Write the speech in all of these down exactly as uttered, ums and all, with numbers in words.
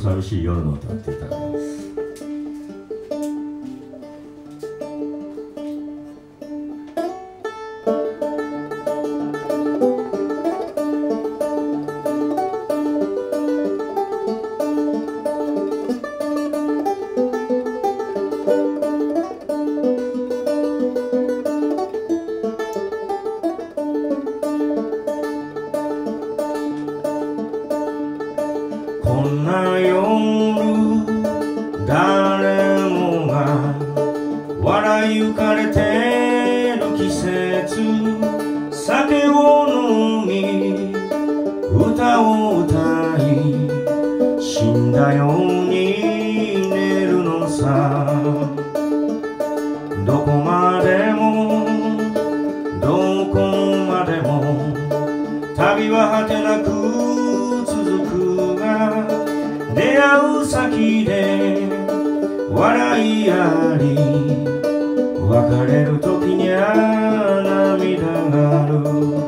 寂しい夜の歌っていただきます。こんな夜誰もが笑い浮かれてる季節、酒を飲み歌を歌い死んだように寝るのさ。どこまでもどこまでも旅は果てなく続くが、出会う先で笑いあり別れる時にゃ涙がある。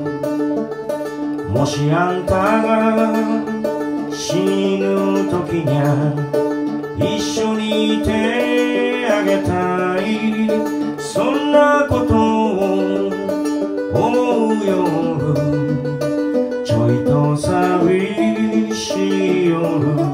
もしあんたが死ぬ時にゃ一緒にいてあげたい、そんなことを思う夜、ちょいと寂しい夜。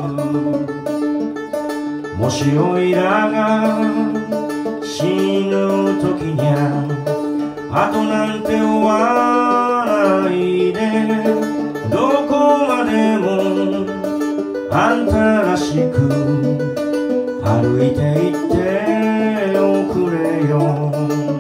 もしおいらが死ぬ時にゃあとなんて追わないで、どこまでもあんたらしく歩いていっておくれよ。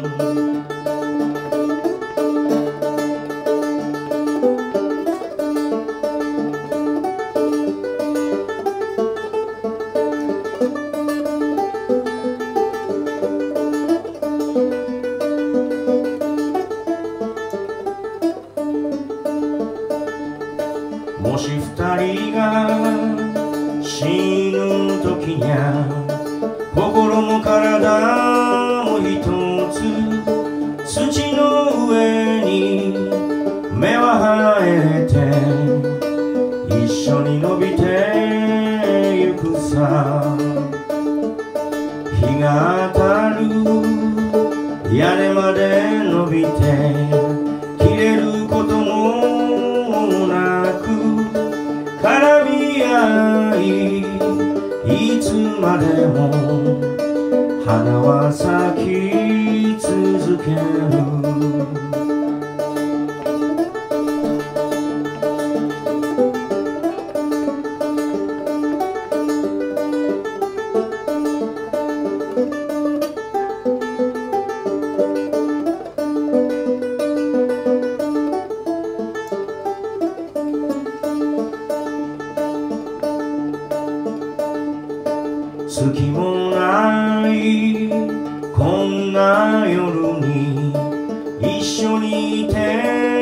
もし二人が死ぬ時にゃ心も体も一つ、土の上に芽は生えて一緒に伸びてゆくさ。日が当たる屋根まで伸びて切れることもなく絡み合い、いつまでも花は咲き続ける。月もないこんな夜に一緒にいて